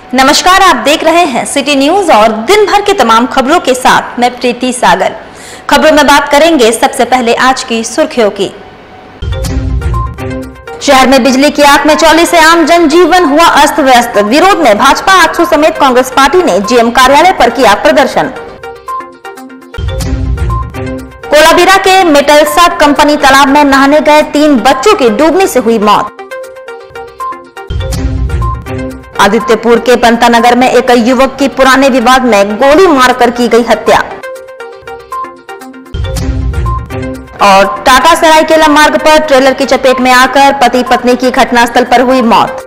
नमस्कार, आप देख रहे हैं सिटी न्यूज और दिन भर की तमाम खबरों के साथ मैं प्रीति सागर। खबरों में बात करेंगे सबसे पहले आज की सुर्खियों की। शहर में बिजली की आंख में चौली से आम जनजीवन हुआ अस्त व्यस्त। विरोध में भाजपा, आजसू समेत कांग्रेस पार्टी ने जीएम कार्यालय पर किया प्रदर्शन। कोलाबीरा के मेटलसा कंपनी तालाब में नहाने गए 3 बच्चों की डूबने से हुई मौत। आदित्यपुर के पंता नगर में एक युवक की पुराने विवाद में गोली मारकर की गई हत्या। और टाटा सरायकेला मार्ग पर ट्रेलर की चपेट में आकर पति पत्नी की घटनास्थल पर हुई मौत।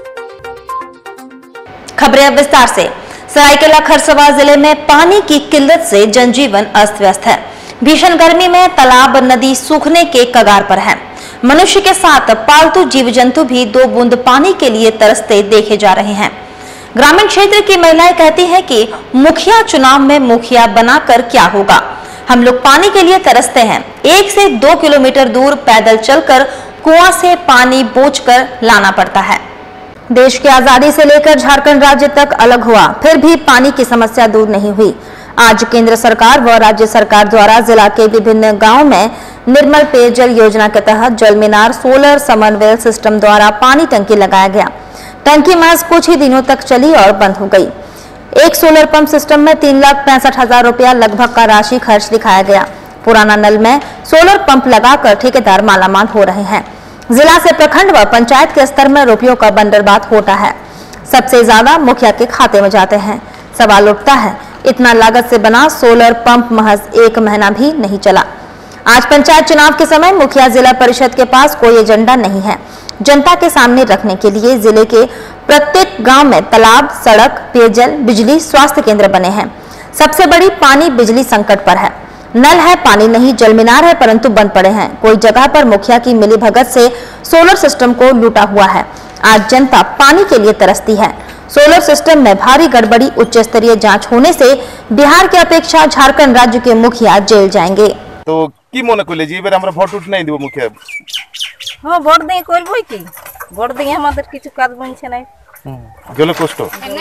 खबरें अब विस्तार से। सरायकेला खरसवां जिले में पानी की किल्लत से जनजीवन अस्त व्यस्त है। भीषण गर्मी में तालाब नदी सूखने के कगार पर है। मनुष्य के साथ पालतू जीव जंतु भी 2 बूंद पानी के लिए तरसते देखे जा रहे हैं। ग्रामीण क्षेत्र की महिलाएं कहती हैं कि मुखिया चुनाव में मुखिया बनाकर क्या होगा, हम लोग पानी के लिए तरसते हैं। 1 से 2 किलोमीटर दूर पैदल चलकर कुआं से पानी बोझकर लाना पड़ता है। देश की आजादी से लेकर झारखंड राज्य तक अलग हुआ, फिर भी पानी की समस्या दूर नहीं हुई। आज केंद्र सरकार व राज्य सरकार द्वारा जिला के विभिन्न गांवों में निर्मल पेयजल योजना के तहत जल मीनार सोलर समन्वय सिस्टम द्वारा पानी टंकी लगाया गया। टंकी महज कुछ ही दिनों तक चली और बंद हो गई। एक सोलर पंप सिस्टम में 3,65,000 रुपया लगभग का राशि खर्च दिखाया गया। पुराना नल में सोलर पंप लगाकर ठेकेदार मालामाल हो रहे हैं। जिला से प्रखंड व पंचायत के स्तर में रुपयों का बंदरबात होता है। सबसे ज्यादा मुखिया के खाते में जाते हैं। सवाल उठता है, इतना लागत से बना सोलर पंप महज 1 महीना भी नहीं चला। आज पंचायत चुनाव के समय मुखिया जिला परिषद के पास कोई एजेंडा नहीं है। जनता के सामने रखने के लिए जिले के प्रत्येक गांव में तालाब, सड़क, पेयजल, बिजली, स्वास्थ्य केंद्र बने हैं। सबसे बड़ी पानी बिजली संकट पर है। नल है, पानी नहीं। जल मीनार है परंतु बंद पड़े हैं। कोई जगह पर मुखिया की मिलीभगत से सोलर सिस्टम को लूटा हुआ है। आज जनता पानी के लिए तरसती है। सोलर सिस्टम में भारी गड़बड़ी, उच्च स्तरीय जांच होने से बिहार की अपेक्षा झारखंड राज्य के मुखिया जेल जाएंगे। तो की मने कइले जे एबार हमरा भोट उठ नहीं देबो मुखिया। हां भोट देई करबो की भोट देई আমাদের কিছু কাজ বনছে না। জলে কষ্ট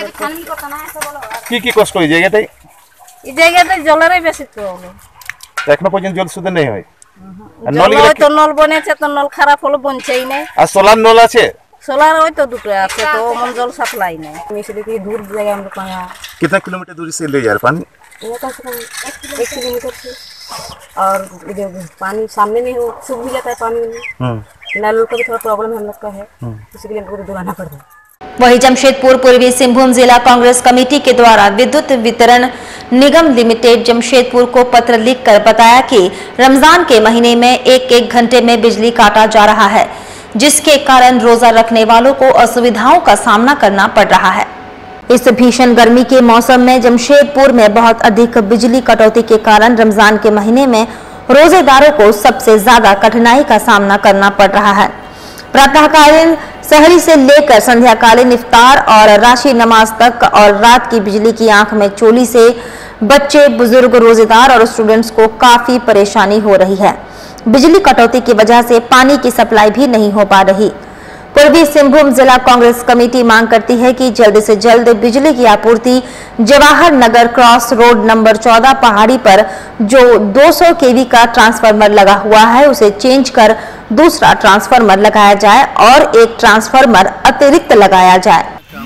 কি কষ্ট এই জায়গাটাই এই জায়গাটাই জলেরই বেশি প্রবলেম। এখনো পর্যন্ত জল শুধু নেই হয়। আর নল তো নল বনেছে তো নল খারাপ হলো বনছেই না। আর সোলার নল আছে? सोलर ওই তো দুটো আছে তো मन जल सप्लाई नहीं। मिसली की दूर जगह हम लोग कहां कितना किलोमीटर दूरी से ले जा रहा पानी? वो कम से कम 1 किलोमीटर से। और इधर पानी सामने में हो सूख भी जाता है पानी में। नल का भी थोड़ा प्रॉब्लम हम लोग का है, इसलिए हमको दूर आना पड़ता है। वही जमशेदपुर पूर्वी सिंहभूम जिला कांग्रेस कमेटी के द्वारा विद्युत वितरण निगम लिमिटेड जमशेदपुर को पत्र लिखकर बताया कि रमजान के महीने में 1-1 घंटे में बिजली काटा जा रहा है, जिसके कारण रोजा रखने वालों को असुविधाओं का सामना करना पड़ रहा है। इस भीषण गर्मी के मौसम में जमशेदपुर में बहुत अधिक बिजली कटौती के कारण रमजान के महीने में रोजेदारों को सबसे ज्यादा कठिनाई का सामना करना पड़ रहा है। प्रातःकालीन सहरी से लेकर संध्याकालीन इफ्तार और राशि नमाज तक और रात की बिजली की आंख में चोली से बच्चे, बुजुर्ग, रोजेदार और स्टूडेंट्स को काफी परेशानी हो रही है। बिजली कटौती की वजह से पानी की सप्लाई भी नहीं हो पा रही। पूर्वी सिंहभूम जिला कांग्रेस कमेटी मांग करती है कि जल्द से जल्द बिजली की आपूर्ति Jawahar Nagar cross road number 14 पहाड़ी पर जो 200 केवी का ट्रांसफार्मर लगा हुआ है उसे चेंज कर दूसरा ट्रांसफार्मर लगाया जाए और एक ट्रांसफार्मर अतिरिक्त लगाया जाए।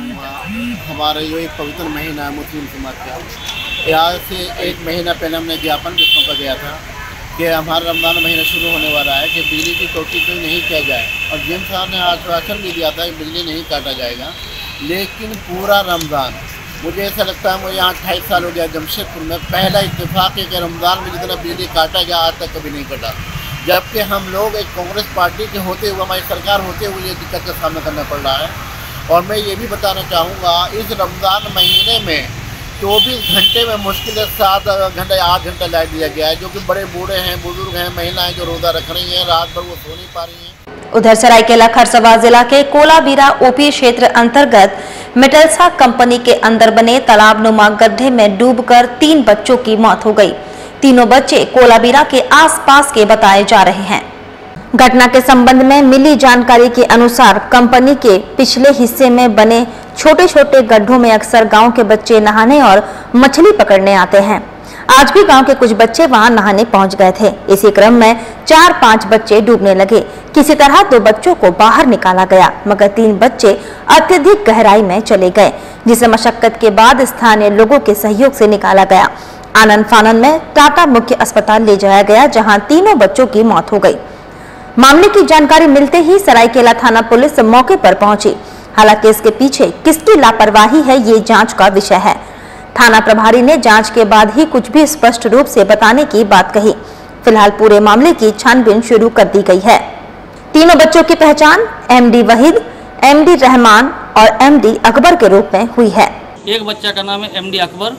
हमारा जो एक पवित्र महीना है मुस्लिम समाज का, आज से 1 महीना पहले हमने ज्ञापन भी सौंपा गया था कि हमारा रमजान महीना शुरू होने वाला है कि बिजली की कटौती तो नहीं किया जाए। और जिन साहब ने आश्वासन भी दिया था कि बिजली नहीं काटा जाएगा, लेकिन पूरा रमज़ान मुझे ऐसा लगता है, मुझे यहाँ 28 साल हो गया जमशेदपुर में पहला इत्तेफाक है कि रमज़ान में जितना बिजली काटा गया आज तक कभी नहीं कटा। जबकि हम लोग एक कांग्रेस पार्टी के होते हुए, हमारी सरकार होते हुए ये दिक्कत का सामना करना पड़ रहा है। और मैं ये भी बताना चाहूँगा, इस रमज़ान महीने में 24 घंटे में मुश्किल 7 घंटे 8 घंटा लाइट दिया गया है, जो कि बड़े बूढ़े हैं, बुजुर्ग हैं, महिलाएं जो रोजा रख रही हैं, रात भर वो सो नहीं पा रही हैं। उधर सरायकेला खरसवां जिला के कोलाबीरा ओपी क्षेत्र अंतर्गत मेटलसा कंपनी के अंदर बने तालाब नुमा गड्ढे में डूबकर 3 बच्चों की मौत हो गई। तीनों बच्चे कोलाबीरा के आसपास के बताए जा रहे हैं। घटना के संबंध में मिली जानकारी के अनुसार कंपनी के पिछले हिस्से में बने छोटे छोटे गड्ढों में अक्सर गांव के बच्चे नहाने और मछली पकड़ने आते हैं। आज भी गांव के कुछ बच्चे वहां नहाने पहुंच गए थे। इसी क्रम में 4-5 बच्चे डूबने लगे। किसी तरह 2 बच्चों को बाहर निकाला गया, मगर 3 बच्चे अत्यधिक गहराई में चले गए, जिसे मशक्कत के बाद स्थानीय लोगों के सहयोग से निकाला गया। आनन फानन में टाटा मुख्य अस्पताल ले जाया गया, जहां तीनों बच्चों की मौत हो गई। मामले की जानकारी मिलते ही सरायकेला थाना पुलिस मौके पर पहुंची। हालांकि इसके पीछे किसकी लापरवाही है, ये जांच का विषय है। थाना प्रभारी ने जांच के बाद ही कुछ भी स्पष्ट रूप से बताने की बात कही। फिलहाल पूरे मामले की छानबीन शुरू कर दी गई है। तीनों बच्चों की पहचान एमडी वहीद, एमडी रहमान और एमडी अकबर के रूप में हुई है। एक बच्चा का नाम है एमडी अकबर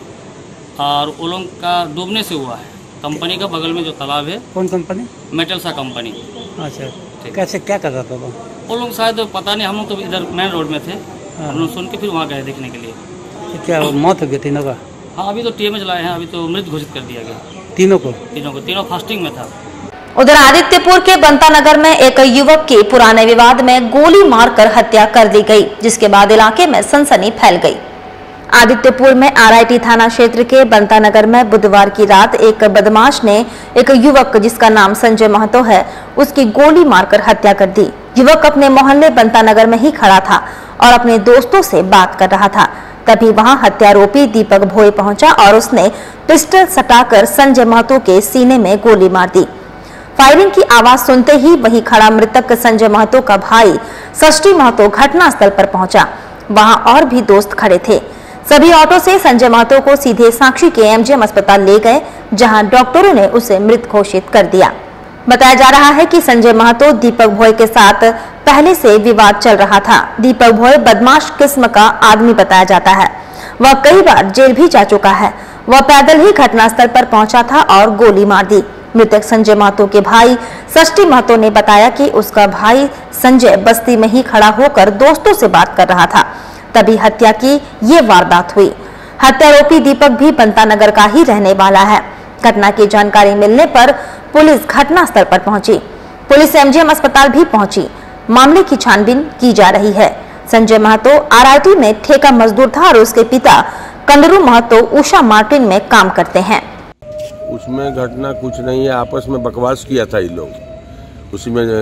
और वो लोग का डूबने से हुआ है। कंपनी का बगल में जो तालाब है। कौन कंपनी? मेटल्सा कंपनी। अच्छा, कैसे क्या कर रहा था वो लोग? शायद पता नहीं, हम लोग तो इधर मेन रोड में थे। हम लोग सुन के फिर वहाँ गए देखने के लिए। क्या मौत हो गई तीनों का? हाँ, अभी तो टीएमएच लाए हैं, अभी तो मृत घोषित कर दिया गया तीनों फास्टिंग में था। उधर आदित्यपुर के बंता नगर में एक युवक की पुराने विवाद में गोली मारकर हत्या कर दी गई, जिसके बाद इलाके में सनसनी फैल गई। आदित्यपुर में आरआईटी थाना क्षेत्र के बंता नगर में बुधवार की रात एक बदमाश ने एक युवक जिसका नाम संजय महतो है, उसकी गोली मारकर हत्या कर दी। युवक अपने मोहल्ले बंता नगर में ही खड़ा था और अपने दोस्तों से बात कर रहा था। तभी वहां हत्यारोपी दीपक भोई पहुंचा और उसने पिस्टल सटाकर संजय महतो के सीने में गोली मार दी। फायरिंग की आवाज सुनते ही वहीं खड़ा मृतक संजय महतो का भाई षष्ठी महतो घटनास्थल पर पहुंचा। वहां और भी दोस्त खड़े थे। सभी ऑटो से संजय महतो को सीधे साक्षी के एमजीएम अस्पताल ले गए, जहां डॉक्टरों ने उसे मृत घोषित कर दिया। बताया जा रहा है कि संजय महतो दीपक भोई के साथ पहले से विवाद चल रहा था। दीपक भोई बदमाश किस्म का आदमी बताया जाता है। वह कई बार जेल भी जा चुका है। वह पैदल ही घटनास्थल पर पहुंचा था और गोली मार दी। मृतक संजय महतो के भाई षष्ठी महतो ने बताया कि उसका भाई संजय बस्ती में ही खड़ा होकर दोस्तों से बात कर रहा था, तभी हत्या की ये वारदात हुई। हत्यारोपी दीपक भी बंता नगर का ही रहने वाला है। घटना की जानकारी मिलने पर पुलिस घटनास्थल पर पहुंची। पुलिस एमजीएम अस्पताल भी पहुंची। मामले की छानबीन की जा रही है। संजय महतो आरआईटी में ठेका मजदूर था और उसके पिता कंदरू महतो उषा मार्टिन में काम करते हैं। उसमें घटना कुछ नहीं है, आपस में बकवास किया था ये लोग, उसी में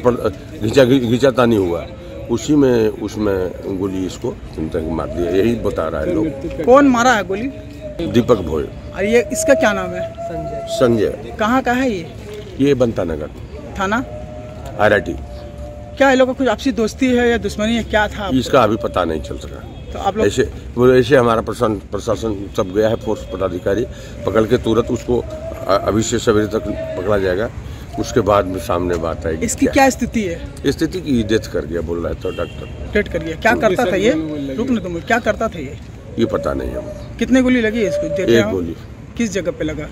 घिंचातानी हुआ, उसी में उसमें गोली इसको मार दिया, यही बता रहा है लोग। कौन मारा है गोली? दीपक भोई। और ये इसका क्या नाम है? संजय। कहाँ का है ये बंता नगर थाना आरआईटी। क्या ये लोग का कुछ आपसी दोस्ती है या दुश्मनी है, क्या था? इसका अभी पता नहीं चल सका। तो आप लोग ऐसे हमारा प्रशासन सब गया है, फोर्स पदाधिकारी पकड़ के तुरंत उसको अभी से सवेरे तक पकड़ा जाएगा, उसके बाद में सामने बात आएगी। इसकी क्या स्थिति है? स्थिति की डेथ कर गया बोल रहा है तो डॉक्टर। डेथ कर गया। क्या करता था ये? रुक ना तुम, क्या करता था ये पता नहीं है। कितने गोली लगी है इसको? एक गोली। किस जगह पे लगा?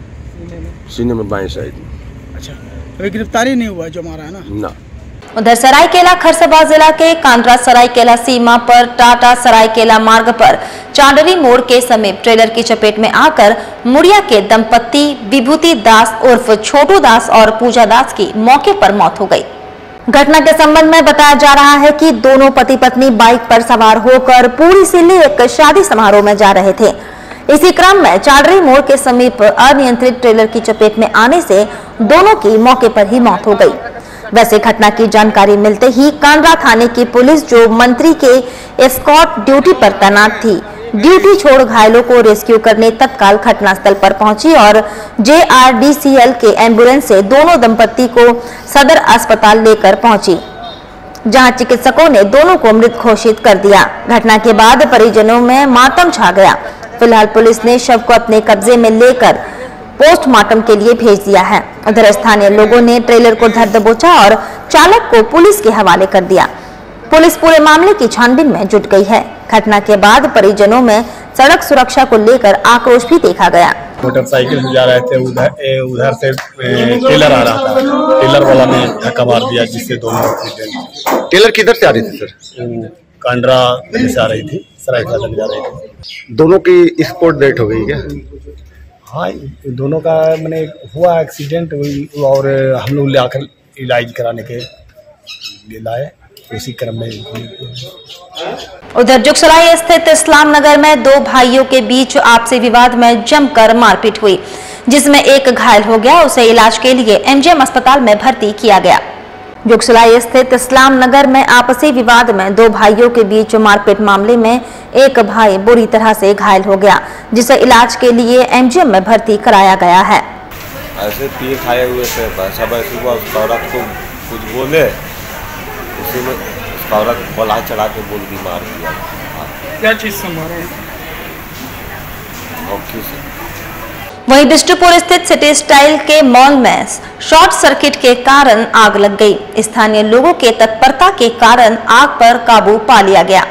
सीने में बाएं साइड में। अच्छा, अभी गिरफ्तारी नहीं हुआ जो मारा है ना? उधर सरायकेला खरसभा जिला के कांड्रा सरायकेला सीमा पर टाटा सरायकेला मार्ग पर चांडरी मोड़ के समीप ट्रेलर की चपेट में आकर मुड़िया के दंपत्ति विभूति दास उर्फ छोटू दास और पूजा दास की मौके पर मौत हो गई। घटना के संबंध में बताया जा रहा है कि दोनों पति पत्नी बाइक पर सवार होकर पुरी से ले एक शादी समारोह में जा रहे थे। इसी क्रम में चांडरी मोड़ के समीप अनियंत्रित ट्रेलर की चपेट में आने से दोनों की मौके पर ही मौत हो गई। वैसे घटना की जानकारी मिलते ही कांड्रा थाने की पुलिस, जो मंत्री के एस्कॉर्ट ड्यूटी पर तैनात थी, ड्यूटी छोड़ घायलों को रेस्क्यू करने तत्काल घटनास्थल पर पहुंची और जेआरडीसीएल के एम्बुलेंस से दोनों दंपत्ति को सदर अस्पताल लेकर पहुंची, जहां चिकित्सकों ने दोनों को मृत घोषित कर दिया। घटना के बाद परिजनों में मातम छा गया। फिलहाल पुलिस ने शव को अपने कब्जे में लेकर पोस्टमार्टम के लिए भेज दिया है। उधर स्थानीय लोगों ने ट्रेलर को धर दबोचा और चालक को पुलिस के हवाले कर दिया। पुलिस पूरे मामले की छानबीन में जुट गई है। घटना के बाद परिजनों में सड़क सुरक्षा को लेकर आक्रोश भी देखा गया। मोटरसाइकिल से जा रहे थे, उधर से टेलर आ रहा था, टेलर वाला ने धक्का मार दिया, जिससे दोनों एक्सीडेंट। टेलर किधर से आ रही थी सर? कांड्रा से आ रही थी, सरायकेला जा रही थी। दोनों की स्पॉट डेथ हो गई क्या? हाँ, दोनों का मैंने हुआ एक्सीडेंट और हम लोग इलाज कराने के लिए लाए, उसी क्रम में उधर जुगसलाई स्थित इस्लाम नगर में दो भाइयों के बीच आपसी विवाद में जमकर मारपीट हुई, जिसमें एक घायल हो गया। उसे इलाज के लिए एमजीएम अस्पताल में भर्ती किया गया। जुगसलाई स्थित इस्लाम नगर में आपसी विवाद में दो भाइयों के बीच मारपीट मामले में एक भाई बुरी तरह से घायल हो गया, जिसे इलाज के लिए एमजीएम में भर्ती कराया गया है। ऐसे तीर खाए हुए थे, सब ऐसे हुआ, उस औरत को कुछ बोले, उसी में उस औरत बला चढ़ा के बोल दी, मार दिया। क्या चीज से मारे? वहीं बिष्टुपुर स्थित सिटी स्टाइल के मॉल में शॉर्ट सर्किट के कारण आग लग गई। स्थानीय लोगों के तत्परता के कारण आग पर काबू पा लिया गया।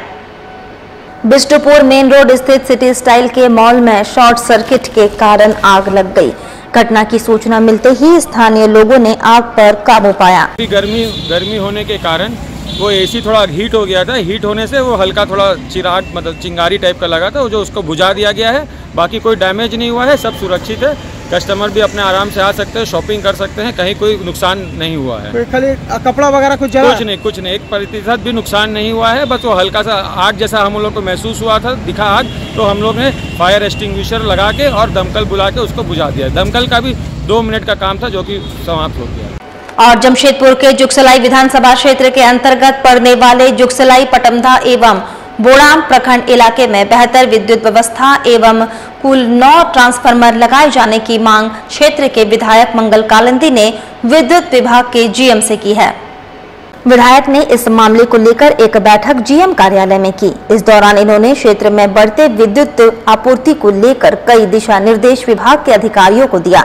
बिष्टुपुर मेन रोड स्थित सिटी स्टाइल के मॉल में शॉर्ट सर्किट के कारण आग लग गई। घटना की सूचना मिलते ही स्थानीय लोगों ने आग पर काबू पाया। गर्मी होने के कारण वो एसी थोड़ा हीट हो गया था। हीट होने से वो हल्का थोड़ा चिराहट मतलब चिंगारी टाइप का लगा था, जो उसको बुझा दिया गया है। बाकी कोई डैमेज नहीं हुआ है, सब सुरक्षित है। कस्टमर भी अपने आराम से आ सकते हैं, शॉपिंग कर सकते हैं, कहीं कोई नुकसान नहीं हुआ है। खाली कपड़ा वगैरह कुछ नहीं, 1% भी नुकसान नहीं हुआ है। बस वो हल्का सा आग जैसा हम लोग को महसूस हुआ था, दिखा आग, तो हम लोग ने फायर एक्सटिंग्विशर लगा के और दमकल बुला के उसको बुझा दिया। दमकल का भी 2 मिनट का काम था, जो कि समाप्त हो गया। और जमशेदपुर के जुगसलाई विधानसभा क्षेत्र के अंतर्गत पड़ने वाले जुगसलाई पटमदा एवं बोड़ाम प्रखंड इलाके में बेहतर विद्युत व्यवस्था एवं कुल 9 ट्रांसफार्मर लगाए जाने की मांग क्षेत्र के विधायक मंगल कालिंदी ने विद्युत विभाग के जीएम से की है। विधायक ने इस मामले को लेकर एक बैठक जीएम कार्यालय में की। इस दौरान इन्होंने क्षेत्र में बढ़ते विद्युत आपूर्ति को लेकर कई दिशा निर्देश विभाग के अधिकारियों को दिया।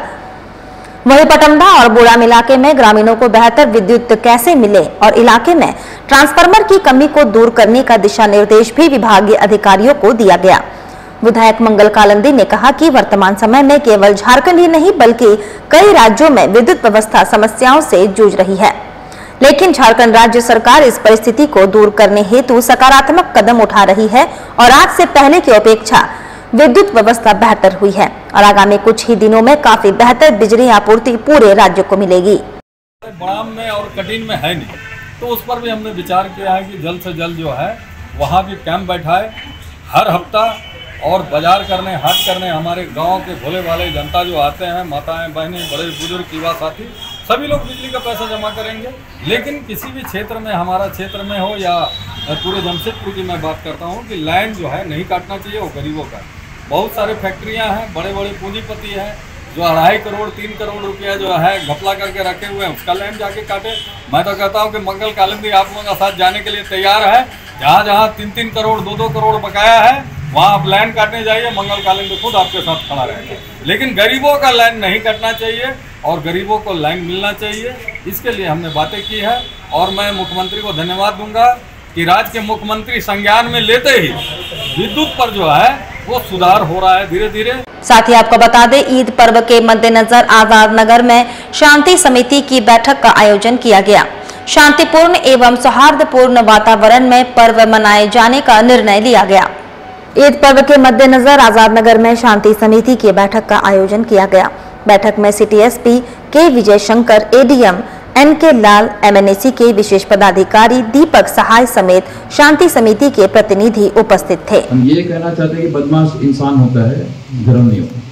वहीं पटमदा और बोड़ाम इलाके में ग्रामीणों को बेहतर विद्युत कैसे मिले और इलाके में ट्रांसफार्मर की कमी को दूर करने का दिशा निर्देश भी विभागीय अधिकारियों को दिया गया। विधायक मंगल कालिंदी ने कहा कि वर्तमान समय में केवल झारखंड ही नहीं बल्कि कई राज्यों में विद्युत व्यवस्था समस्याओं से जूझ रही है, लेकिन झारखंड राज्य सरकार इस परिस्थिति को दूर करने हेतु सकारात्मक कदम उठा रही है और आज से पहले की अपेक्षा विद्युत व्यवस्था बेहतर हुई है और आगामी कुछ ही दिनों में काफी बेहतर बिजली आपूर्ति पूरे राज्य को मिलेगी। बड़ाम में और कटीन में है नहीं, तो उस पर भी हमने विचार किया है कि जल्द से जल्द जो है वहाँ भी कैंप बैठाए हर हफ्ता, और बाजार करने, हाट करने हमारे गांव के भोले भाले जनता जो आते हैं, माताएं बहनें, बड़े बुजुर्ग, युवा साथी, सभी लोग बिजली का पैसा जमा करेंगे। लेकिन किसी भी क्षेत्र में, हमारा क्षेत्र में हो या पूरे जमशेदपुर की मैं बात करता हूँ कि लाइन जो है नहीं काटना चाहिए, वो गरीबों का। बहुत सारे फैक्ट्रियाँ हैं, बड़े बड़े पूंजीपति हैं जो 2.5 करोड़ 3 करोड़ रुपया जो है घपला करके रखे हुए हैं, उसका लाइन जाके काटे। मैं तो कहता हूँ कि मंगल कालिंदी आप लोगों का साथ जाने के लिए तैयार है। जहाँ जहाँ 3-3 करोड़ 2-2 करोड़ बकाया है, वहाँ आप लाइन काटने जाइए, मंगल कालिंदी खुद आपके साथ खड़ा रहेगा। लेकिन गरीबों का लाइन नहीं कटना चाहिए और गरीबों को लाइन मिलना चाहिए। इसके लिए हमने बातें की है और मैं मुख्यमंत्री को धन्यवाद दूंगा कि राज्य के मुख्यमंत्री संज्ञान में लेते ही विद्युत पर जो है वो सुधार हो रहा है धीरे धीरे। साथ ही आपको बता दें, ईद पर्व के मद्देनजर आजाद नगर में शांति समिति की बैठक का आयोजन किया गया। शांतिपूर्ण एवं सौहार्दपूर्ण वातावरण में पर्व मनाए जाने का निर्णय लिया गया। ईद पर्व के मद्देनजर आजाद नगर में शांति समिति की बैठक का आयोजन किया गया। बैठक में सिटी एसपी के Vijay Shankar, ADM NK Lal, MNAC के विशेष पदाधिकारी दीपक सहाय समेत शांति समिति के प्रतिनिधि उपस्थित थे। हम ये कहना चाहते हैं कि बदमाश इंसान होता है, धर्म नहीं होता।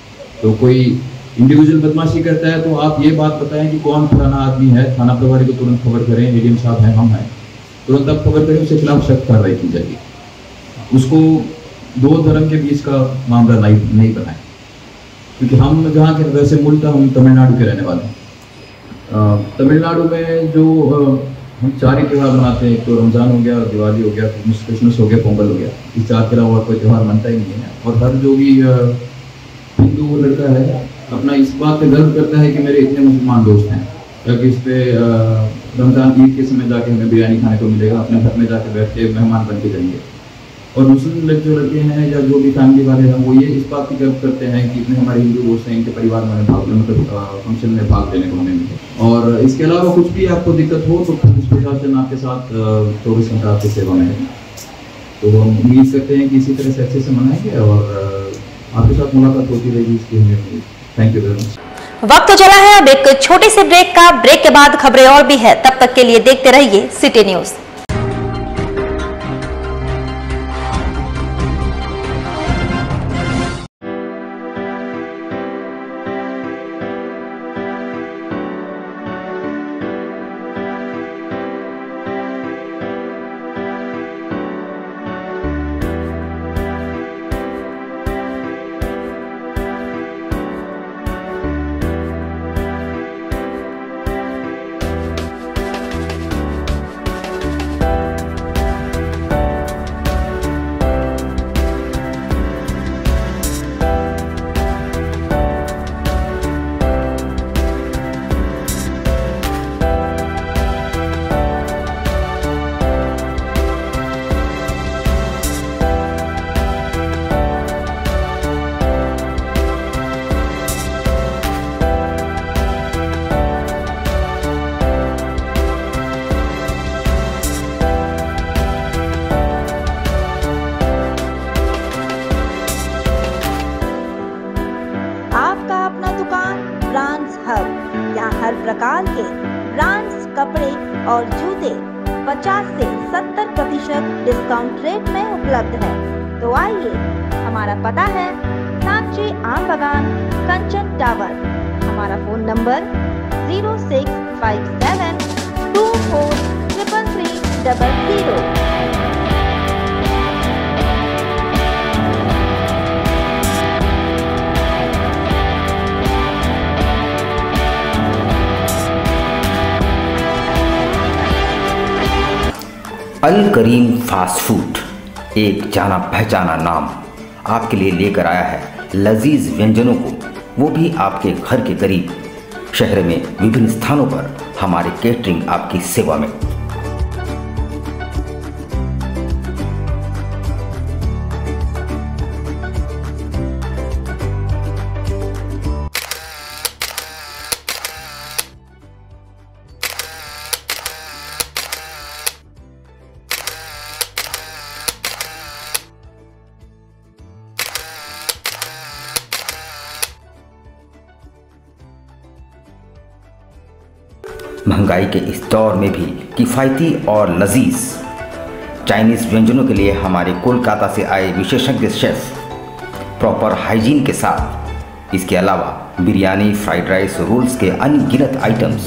तो कोई इंडिविजुअल बदमाशी करता है तो आप ये बात बताएं कि कौन फलाना आदमी है, थाना प्रभारी को तुरंत खबर करें, एडीएम साहब हैं, हम हैं, तुरंत आप खबर करें, उसके खिलाफ सख्त कार्रवाई की जाएगी। उसको 2 धर्म के बीच का मामला नहीं बनाए, क्योंकि हम जहाँ के वैसे मूलतः हम तमिलनाडु के रहने वाले हैं। तमिलनाडु में जो हम 4 ही त्यौहार मनाते हैं, तो रमज़ान हो गया, दिवाली हो गया, क्रिसमस हो गया, पोंगल हो गया। इस 4 के अलावा कोई त्यौहार मनता ही नहीं है। और हर जो भी हिंदू लड़का है अपना इस बात पे गर्व करता है कि मेरे इतने मुसलमान दोस्त हैं, ताकि इस पे रमज़ान ईद के समय जाके हमें बिरयानी खाने को मिलेगा, अपने घर में जाके बैठ के मेहमान बन के जाएंगे। और मुस्लिम जो लड़के हैं या जो भी फैमिली वाले हैं वो ये इस बात की गर्व करते हैं कि इतने हमारे हिंदू दोस्त हैं, इनके परिवार में फंक्शन में भाग लेने को हमें मिले। और इसके अलावा कुछ भी आपको दिक्कत हो तो पुलिस प्रशासन आपके साथ 24 घंटा आपकी सेवा में है। तो हम उम्मीद करते हैं कि इसी तरह से अच्छे से मनाएंगे और आपके साथ मुलाकात होती रहेगी, इसकी हमें उम्मीद। Thank you very much. वक्त तो चला है अब एक छोटे से ब्रेक का। ब्रेक के बाद खबरें और भी है, तब तक के लिए देखते रहिए सिटी न्यूज। प्रकार के ब्रांड्स कपड़े और जूते 50 से 70% डिस्काउंट रेट में उपलब्ध है। तो आइए, हमारा पता है साक्षी आम बागान, कंचन टावर। हमारा phone number 0657243300। Al Karim fast food एक जाना पहचाना नाम आपके लिए लेकर आया है लजीज व्यंजनों को, वो भी आपके घर के करीब। शहर में विभिन्न स्थानों पर हमारे केटरिंग आपकी सेवा में। महंगाई के इस दौर में भी किफ़ायती और लजीज चाइनीज़ व्यंजनों के लिए हमारे कोलकाता से आए विशेषज्ञ शेफ प्रॉपर हाइजीन के साथ, इसके अलावा बिरयानी, फ्राइड राइस, रोल्स के अनगिनत आइटम्स।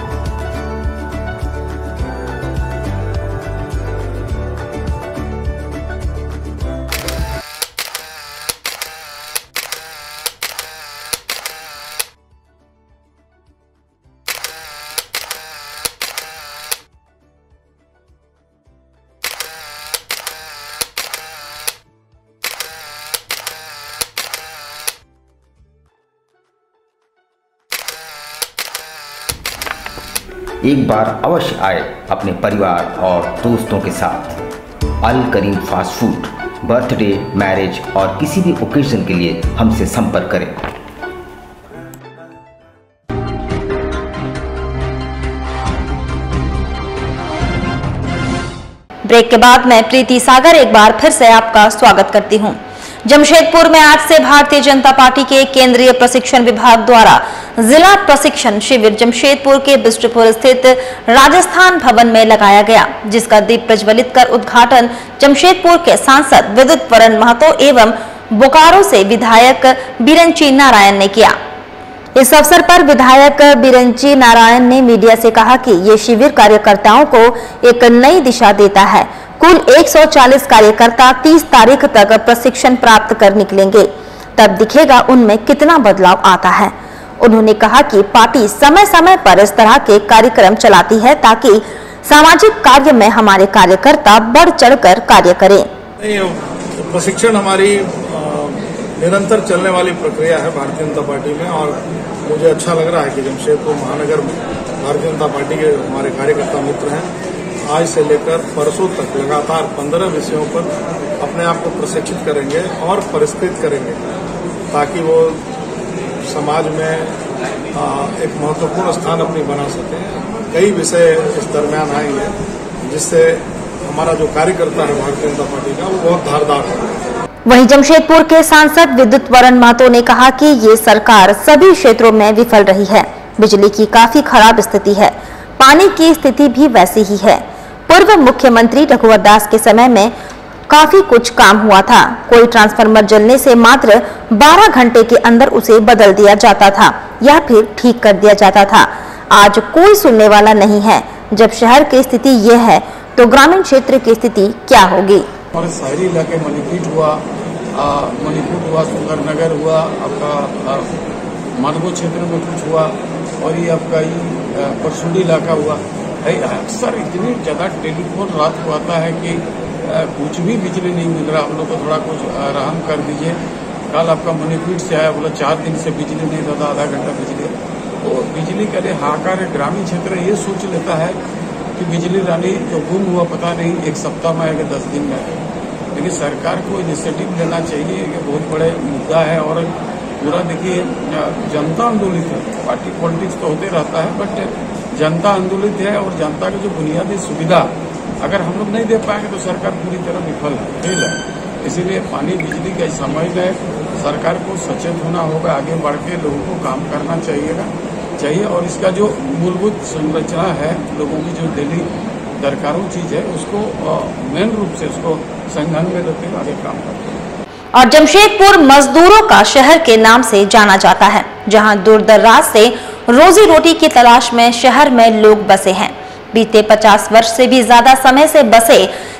एक बार अवश्य आए अपने परिवार और दोस्तों के साथ। Al Karim fast food, birthday, marriage और किसी भी ओकेजन के लिए हमसे संपर्क करें। ब्रेक के बाद मैं प्रीति सागर एक बार फिर से आपका स्वागत करती हूं। जमशेदपुर में आज से भारतीय जनता पार्टी के केंद्रीय प्रशिक्षण विभाग द्वारा जिला प्रशिक्षण शिविर जमशेदपुर के बिष्टपुर स्थित राजस्थान भवन में लगाया गया, जिसका दीप प्रज्वलित कर उद्घाटन जमशेदपुर के सांसद विद्युत वरण महतो एवं बोकारो से विधायक बिरंची नारायण ने किया। इस अवसर पर विधायक बिरंची नारायण ने मीडिया से कहा कि ये शिविर कार्यकर्ताओं को एक नई दिशा देता है। कुल 140 कार्यकर्ता 30 तारीख तक प्रशिक्षण प्राप्त कर निकलेंगे, तब दिखेगा उनमें कितना बदलाव आता है। उन्होंने कहा कि पार्टी समय समय पर इस तरह के कार्यक्रम चलाती है ताकि सामाजिक कार्य में हमारे कार्यकर्ता बढ़ चढ़कर कार्य करें। प्रशिक्षण हमारी निरंतर चलने वाली प्रक्रिया है भारतीय जनता पार्टी में, और मुझे अच्छा लग रहा है कि जमशेदपुर महानगर भारतीय जनता पार्टी के हमारे कार्यकर्ता मित्र हैं। आज से लेकर परसों तक लगातार 15 विषयों पर अपने आप को प्रशिक्षित करेंगे और परिष्कृत करेंगे, ताकि वो समाज में एक महत्वपूर्ण स्थान अपनी बना सकें। कई विषय इस दरमियान आएंगे जिससे हमारा जो कार्यकर्ता है भारतीय जनता पार्टी का वो बहुत धारदार है। वहीं जमशेदपुर के सांसद विद्युत वरण महतो ने कहा कि ये सरकार सभी क्षेत्रों में विफल रही है। बिजली की काफी खराब स्थिति है, पानी की स्थिति भी वैसी ही है। पूर्व मुख्यमंत्री रघुवर दास के समय में काफी कुछ काम हुआ था। कोई ट्रांसफार्मर जलने से मात्र 12 घंटे के अंदर उसे बदल दिया जाता था या फिर ठीक कर दिया जाता था। आज कोई सुनने वाला नहीं है। जब शहर की स्थिति यह है तो ग्रामीण क्षेत्र की स्थिति क्या होगी। और शहरी इलाके मणिकूट हुआ, सुंदरनगर हुआ, आपका माधगो क्षेत्र में कुछ हुआ, और ये आपका ये परसुडी इलाका हुआ। अक्सर इतनी ज़्यादा टेलीफोन रात को आता है कि कुछ भी बिजली नहीं मिल रहा, हम लोग को थोड़ा कुछ रहम कर दीजिए। कल आपका मणिकूट से आया, बोला 4 दिन से बिजली नहीं था, आधा घंटा बिजली। तो बिजली के लिए हाहाकार है। ग्रामीण क्षेत्र ये सोच लेता है कि बिजली रानी जो गुम हुआ पता नहीं 1 सप्ताह में आएगा, 10 दिन में आएगा। लेकिन सरकार को इनिशिएटिव लेना चाहिए कि बहुत बड़े मुद्दा है। और पूरा देखिए जनता आंदोलित है, पार्टी पॉलिटिक्स तो होते रहता है, बट जनता आंदोलित है। और जनता की जो बुनियादी सुविधा अगर हम लोग नहीं दे पाएंगे तो सरकार पूरी तरह विफल है, फेल है। इसीलिए पानी बिजली के समय में सरकार को सचेत होना होगा, आगे बढ़ के लोगों को काम करना चाहिए। और इसका जो मूलभूत संरचना है, लोगों की जो डेली दरकारों चीज है, उसको मेन रूप से उसको संज्ञान में रखते हुए आगे काम करते हैं। और जमशेदपुर मजदूरों का शहर के नाम से जाना जाता है, जहां दूर दराज से रोजी रोटी की तलाश में शहर में लोग बसे हैं। बीते 50 वर्ष से भी ज्यादा समय से बसे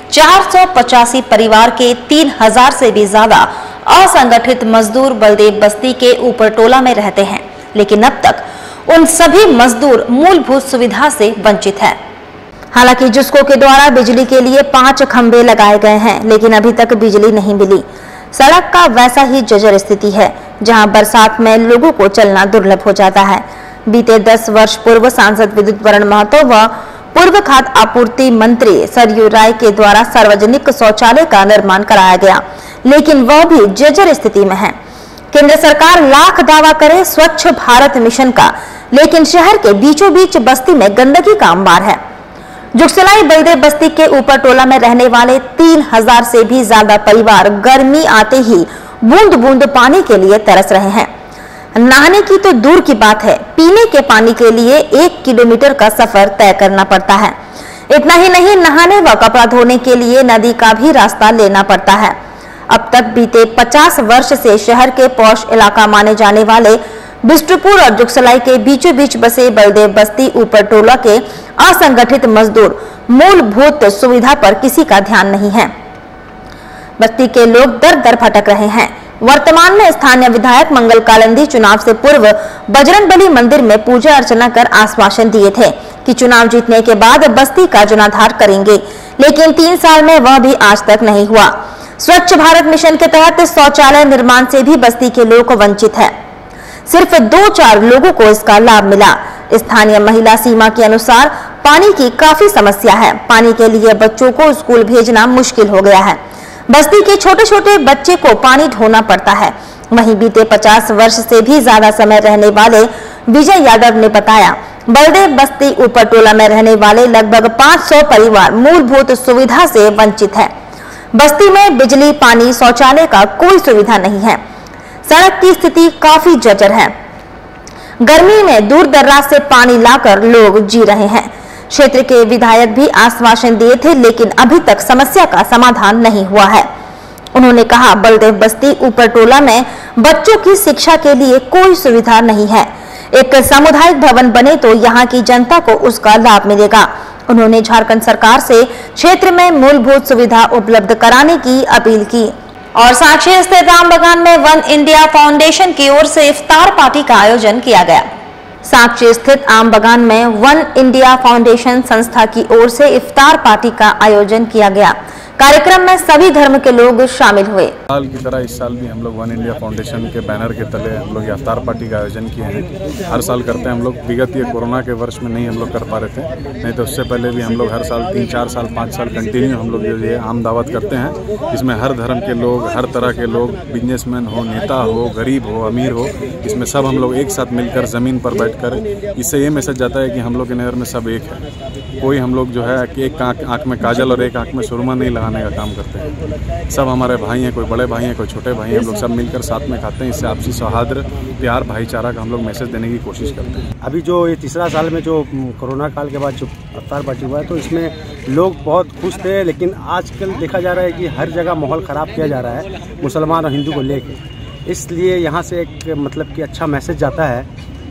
485 परिवार के 3000 से भी ज्यादा असंगठित मजदूर बलदेव बस्ती के ऊपर टोला में रहते हैं। लेकिन अब तक उन सभी मजदूर मूलभूत सुविधा से वंचित है। हालांकि जुस्को के द्वारा बिजली के लिए 5 खंभे लगाए गए हैं, लेकिन अभी तक बिजली नहीं मिली। सड़क का वैसा ही जर्जर स्थिति है, जहां बरसात में लोगों को चलना दुर्लभ हो जाता है। बीते 10 वर्ष पूर्व सांसद विद्युत वरण महतो व पूर्व खाद्य आपूर्ति मंत्री सरयू राय के द्वारा सार्वजनिक शौचालय का निर्माण कराया गया, लेकिन वह भी जर्जर स्थिति में है। केंद्र सरकार लाख दावा करे स्वच्छ भारत मिशन का, लेकिन शहर के बीचों बीच बस्ती में गंदगी का अंबार है। जुगसलाई बलदेव बस्ती के ऊपर टोला में रहने वाले 3000 से भी ज्यादा परिवार गर्मी आते ही बूंद बूंद पानी के लिए तरस रहे हैं। नहाने की तो दूर की बात है, पीने के पानी के लिए 1 किलोमीटर का सफर तय करना पड़ता है। इतना ही नहीं, नहाने व कपड़ा धोने के लिए नदी का भी रास्ता लेना पड़ता है। अब तक बीते 50 वर्ष से शहर के पौष इलाका माने जाने वाले बिष्टुपुर और जुगसलाई के बीचों बीच बसे बलदेव बस्ती ऊपर टोला के असंगठित मजदूर मूलभूत सुविधा पर किसी का ध्यान नहीं है। बस्ती के लोग दर दर भटक रहे हैं। वर्तमान में स्थानीय विधायक मंगल कालिंदी चुनाव से पूर्व बजरंगबली मंदिर में पूजा अर्चना कर आश्वासन दिए थे कि चुनाव जीतने के बाद बस्ती का जीर्णोद्धार करेंगे, लेकिन 3 साल में वह भी आज तक नहीं हुआ। स्वच्छ भारत मिशन के तहत शौचालय निर्माण से भी बस्ती के लोग वंचित है। सिर्फ 2-4 लोगों को इसका लाभ मिला। स्थानीय महिला सीमा के अनुसार पानी की काफी समस्या है। पानी के लिए बच्चों को स्कूल भेजना मुश्किल हो गया है। बस्ती के छोटे छोटे बच्चे को पानी ढोना पड़ता है। वहीं बीते 50 वर्ष से भी ज्यादा समय रहने वाले विजय यादव ने बताया, बलदेव बस्ती ऊपर टोला में रहने वाले लगभग 500 परिवार मूलभूत सुविधा से वंचित है। बस्ती में बिजली, पानी, शौचालय का कोई सुविधा नहीं है। सड़क की स्थिति काफी जर्जर है। गर्मी में दूर दराज से पानी लाकर लोग जी रहे हैं। क्षेत्र के विधायक भी आश्वासन दिए थे, लेकिन अभी तक समस्या का समाधान नहीं हुआ है। उन्होंने कहा, बलदेव बस्ती ऊपर टोला में बच्चों की शिक्षा के लिए कोई सुविधा नहीं है। एक सामुदायिक भवन बने तो यहाँ की जनता को उसका लाभ मिलेगा। उन्होंने झारखंड सरकार से क्षेत्र में मूलभूत सुविधा उपलब्ध कराने की अपील की। और साक्षी स्थित आम बगान में वन इंडिया फाउंडेशन की ओर से इफ्तार पार्टी का आयोजन किया गया। साक्षी स्थित आम बगान में वन इंडिया फाउंडेशन संस्था की ओर से इफ्तार पार्टी का आयोजन किया गया। कार्यक्रम में सभी धर्म के लोग शामिल हुए। साल की तरह इस साल भी हम लोग वन इंडिया फाउंडेशन के बैनर के तले हम लोग इफ्तार पार्टी का आयोजन किए हैं। हर साल करते हैं हम लोग। विगत ये कोरोना के वर्ष में नहीं हम लोग कर पा रहे थे, नहीं तो उससे पहले भी हम लोग हर साल 3-4 साल 5 साल कंटिन्यू हम लोग जो ये आम दावत करते हैं। इसमें हर धर्म के लोग, हर तरह के लोग, बिजनेसमैन हो, नेता हो, गरीब हो, अमीर हो, इसमें सब हम लोग एक साथ मिलकर ज़मीन पर बैठकर, इससे ये मैसेज जाता है कि हम लोग के नज़र में सब एक है। कोई हम लोग जो है कि एक आँख में काजल और एक आँख में सुरमा नहीं लगाना बढ़ाने का काम करते हैं। सब हमारे भाई हैं, कोई बड़े भाई हैं, कोई छोटे भाई हैं, हम लोग सब मिलकर साथ में खाते हैं। इससे आपसी सौहार्द, प्यार, भाईचारा का हम लोग मैसेज देने की कोशिश करते हैं। अभी जो ये तीसरा साल में जो कोरोना काल के बाद जो अफ्तार पार्टी हुआ है, तो इसमें लोग बहुत खुश थे, लेकिन आजकल देखा जा रहा है कि हर जगह माहौल ख़राब किया जा रहा है मुसलमान और हिंदू को लेके। इसलिए यहाँ से एक मतलब कि अच्छा मैसेज जाता है,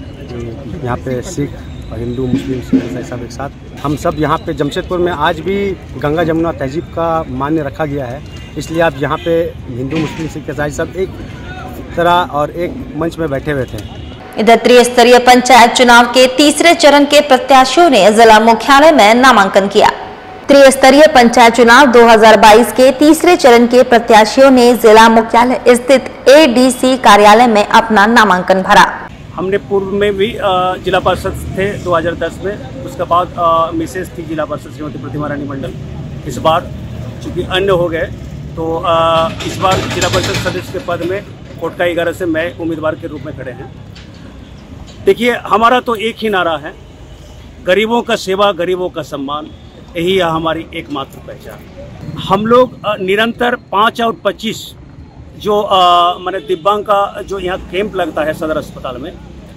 यहाँ पे सिख और हिंदू मुस्लिम सब एक साथ, हम सब यहाँ पे जमशेदपुर में आज भी गंगा जमुना तहजीब का मान्य रखा गया है। इसलिए आप यहाँ पे हिंदू मुस्लिम सिख ईसाई सब एक तरह और एक मंच में बैठे हुए थे। इधर त्रिस्तरीय पंचायत चुनाव के तीसरे चरण के प्रत्याशियों ने जिला मुख्यालय में नामांकन किया। त्रिस्तरीय पंचायत चुनाव 2022 के तीसरे चरण के प्रत्याशियों ने जिला मुख्यालय स्थित ADC कार्यालय में अपना नामांकन भरा। हमने पूर्व में भी जिला पार्षद थे 2010 में, उसके बाद मिसेस थी जिला पार्षद श्रीमती प्रतिमा रानी मंडल। इस बार चूँकि अन्य हो गए तो इस बार जिला परिषद सदस्य के पद में कोटका 11 से मैं उम्मीदवार के रूप में खड़े हैं। देखिए, हमारा तो एक ही नारा है, गरीबों का सेवा, गरीबों का सम्मान, यही है हमारी एकमात्र पहचान। हम लोग निरंतर 5 और 25 जो मैंने दिव्यांग का जो यहाँ कैंप लगता है सदर अस्पताल में,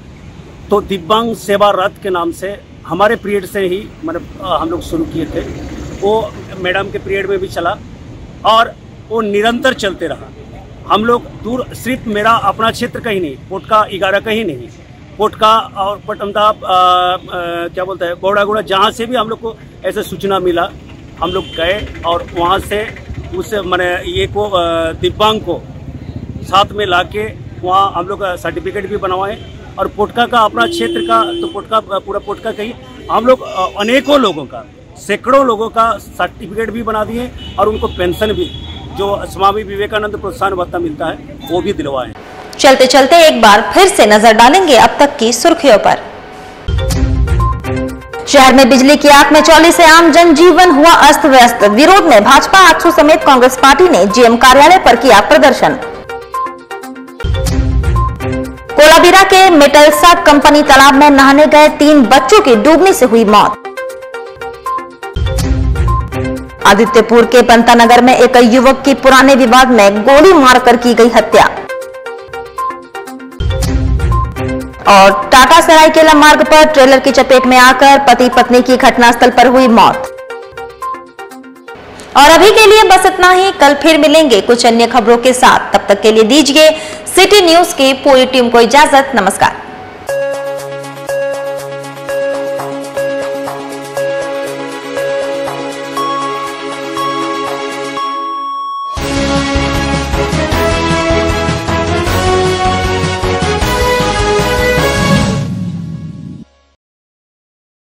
तो दिव्यांग सेवा रथ के नाम से हमारे पीरियड से ही हम लोग शुरू किए थे। वो मैडम के पीरियड में भी चला और वो निरंतर चलते रहा। हम लोग दूर, सिर्फ मेरा अपना क्षेत्र का ही नहीं, कोटका 11 का ही नहीं, कोटका और पटमदाब क्या बोलते हैं, बौड़ागुड़ा, जहाँ से भी हम लोग को ऐसे सूचना मिला, हम लोग गए और वहाँ से उस ये को दिव्यांग को साथ में लाके वहाँ हम लोग सर्टिफिकेट भी बनवाए। और पोटका का अपना क्षेत्र का, तो पोटका पूरा पोटका का ही हम लोग अनेकों लोगों का, सैकड़ों लोगों का सर्टिफिकेट भी बना दिए और उनको पेंशन भी, जो स्वामी विवेकानंद प्रोत्साहन भत्ता मिलता है, वो भी दिलवाए। चलते चलते एक बार फिर से नजर डालेंगे अब तक की सुर्खियों पर। शहर में बिजली की आंख में चौली से आम जनजीवन हुआ अस्त व्यस्त। विरोध में भाजपा, आजसू समेत कांग्रेस पार्टी ने GM कार्यालय पर किया प्रदर्शन। कोलाबीरा के मेटलसा कंपनी तालाब में नहाने गए 3 बच्चों की डूबने से हुई मौत। आदित्यपुर के पंतानगर में एक युवक की पुराने विवाद में गोली मारकर की गई हत्या। और टाटा सरायकेला मार्ग पर ट्रेलर की चपेट में आकर पति पत्नी की घटनास्थल पर हुई मौत। और अभी के लिए बस इतना ही। कल फिर मिलेंगे कुछ अन्य खबरों के साथ। तब तक के लिए दीजिए सिटी न्यूज की पूरी टीम को इजाजत। नमस्कार।